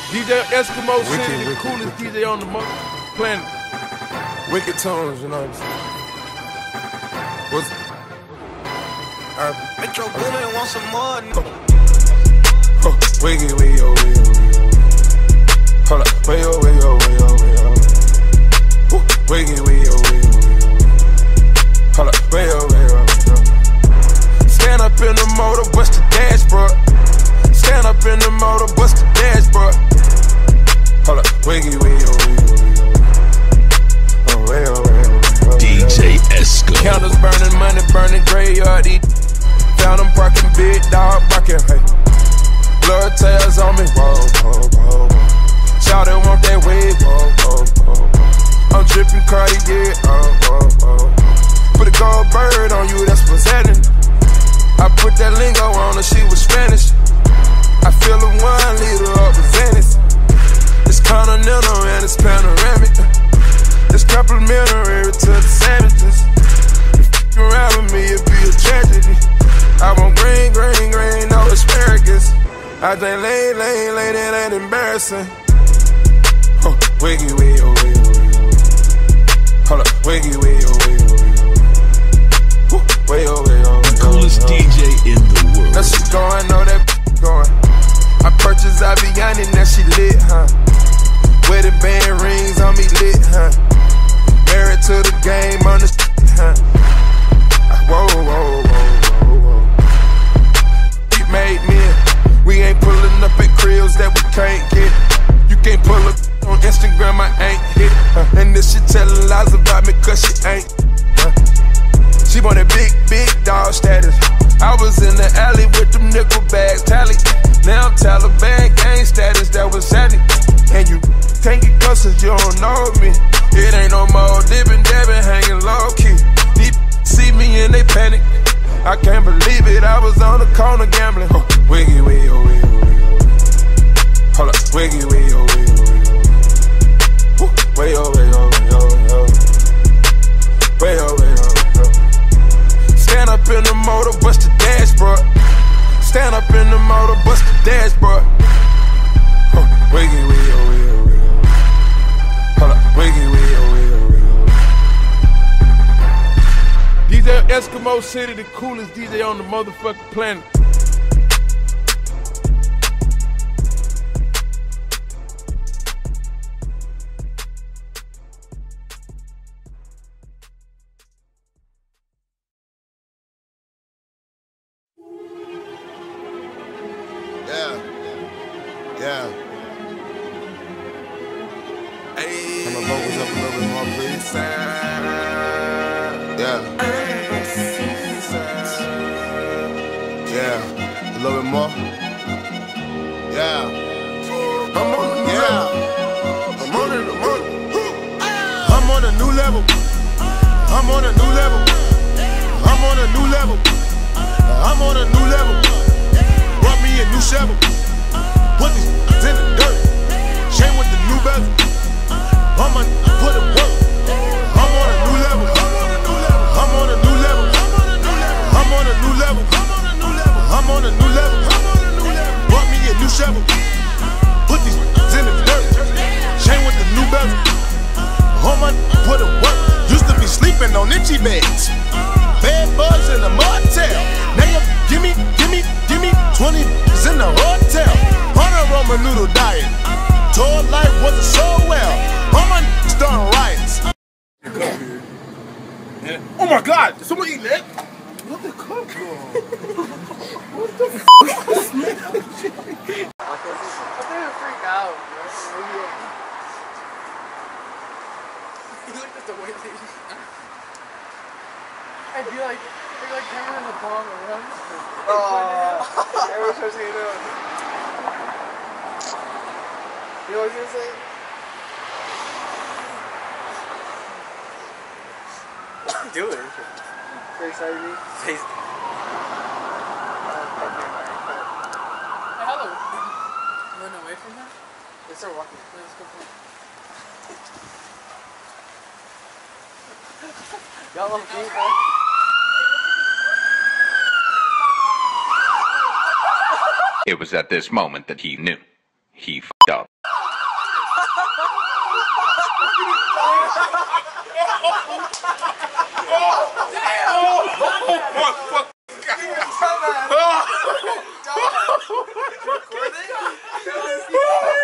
DJ Eskimo City, the coolest DJ on the planet. Wicked tones, you know what I'm saying? What's Metro Boomin want some more. Wiggy, wiggy, oh, wiggy, wiggy, oh. Hold up, way, oh, way, oh, way, oh, way, oh. Wiggy, wiggy, oh, wiggy, wiggy, hold up, way, oh, way, oh, way, oh. Stand up in the motor, bust the dashboard. Stand up in the motor, bust the dashboard. Hold up, wiggy, wiggy, oh, wiggy, wiggy, oh, way, oh, way, oh, way, DJ Esco. Counters burning, money burning, graveyard eat. Found them parking, big dog barking, hey. Blood tails on me, whoa, whoa, whoa, whoa. Shout it, want that wave, whoa, whoa, whoa. I'm dripping Cartier, oh, whoa, whoa. Put a gold bird on you, that's what's happening. I put that lingo on her, she was Spanish. I fill a 1 liter up with Venice. It's continental and it's panoramic. It's complimentary to the sandwiches. If you around with me, it'd be a tragedy. I want green, green, green, no asparagus. I think lane, it ain't embarrassing. Wiggy, wiggy, oh, wiggy, wiggy, oh. Hold up, wiggy, wiggy, oh, wiggy, wiggy, oh. Way, oh, way, oh, The coolest DJ in the world. That shit going, know that going. I purchased Aviani, now she lit, huh? Wedding band rings on me lit, huh? Married to the game on the huh? Whoa, whoa, whoa, whoa, whoa. We made men. We ain't pulling up at cribs that we can't get. You can't pull up on Instagram, I ain't hit. And this shit telling lies about me cause she ain't. She wanted big, big dog status. I was in the alley with them nickel bags, tally. Now I'm Taliban gang status, that was sadly. And you can't get close cause you don't know me. It ain't no more dipping, dabbing, hanging low key. These see me and they panic. I can't believe it, I was on the corner gambling. Wiggy, wiggy, oh, wiggy, wiggy, oh. Hold up, wiggy, wiggy, oh, wiggy, wiggy, oh. Way, oh, way, oh, way, oh, way, oh. Way, oh, way, oh, way, oh. Stand up in the motor, bust the dashboard. Stand up in the motor, bust the dashboard. Wiggy, wiggy, oh, wiggy, oh, wiggy, oh. Hold up, wiggy, wiggy, oh, wiggy, oh, wiggy, oh. DJ Eskimo City, the coolest DJ on the motherfucking planet. Yeah. Hey. Turn my vocals up a little bit more, please. Yeah. Yeah. A little bit more. Yeah. I'm on a new level. I'm on a new level. I'm on a new level. I'm on a new level. I'm on a new level. Brought me a new shovel. Put these in the dirt. Chain with the new bezel. I'ma put it work. I'm on a new level. I'm on a new level. I'm on a new level. I'm on a new level. Brought me a new shovel. Put these in the dirt. Chain with the new bezel. I'ma put it work. Used to be sleeping on itchy beds. Bed bugs in the motel. Now you give me 20 in the hotel. On a Roman noodle diet. Told life wasn't so well. All my starting riots. Yeah. Oh my God! Did someone eat that? What the fuck? What the fuck is that? I think I freak out, bro. You look at the way they I'd be like, they're like hanging in the palm around. Oh, everyone's supposed to get it. You know what I was gonna say? Do it. Very excited to be. Hey, hello. Run away from her? Let's start walking. Let's go for it. Y'all love me, bro. It was at this moment that he knew. He f***ed up. Dumbass. Dumbass. Recording?